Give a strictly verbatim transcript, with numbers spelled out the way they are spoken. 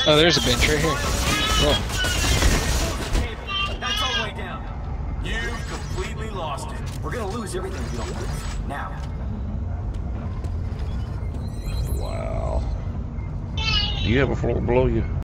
Oh, there's a bench right here. Cool. That's all the way down. You've completely lost it. We're gonna lose everything if you don't move. Now. Wow. Do you have a floor below you?